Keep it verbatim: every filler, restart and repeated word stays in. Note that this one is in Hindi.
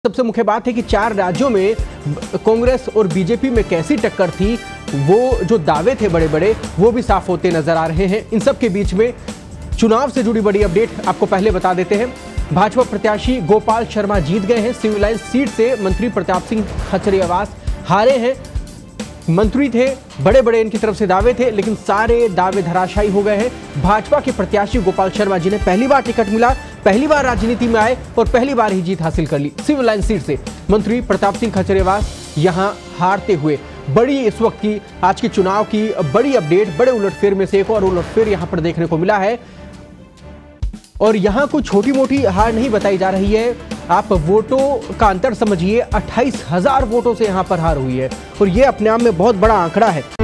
सबसे मुख्य बात है कि चार राज्यों में कांग्रेस और बीजेपी में कैसी टक्कर थी, वो जो दावे थे बड़े बड़े वो भी साफ होते नजर आ रहे हैं। इन सब के बीच में चुनाव से जुड़ी बड़ी अपडेट आपको पहले बता देते हैं। भाजपा प्रत्याशी गोपाल शर्मा जीत गए हैं। सिविल लाइन सीट से मंत्री प्रताप सिंह खचरियावास हारे हैं। मंत्री थे, बड़े बड़े इनकी तरफ से दावे थे, लेकिन सारे दावे धराशायी हो गए हैं। भाजपा के प्रत्याशी गोपाल शर्मा जी ने पहली बार टिकट मिला, पहली बार राजनीति में आए और पहली बार ही जीत हासिल कर ली। सिविल लाइन सीट से मंत्री प्रताप सिंह खचरियावास यहां हारते हुए बड़ी इस वक्त की आज के चुनाव की बड़ी अपडेट, बड़े उलटफेर में से एक और उलटफेर यहां पर देखने को मिला है। और यहां कोई छोटी मोटी हार नहीं बताई जा रही है। आप वोटों का अंतर समझिए, अट्ठाईस हजार वोटों से यहां पर हार हुई है और यह अपने आप में बहुत बड़ा आंकड़ा है।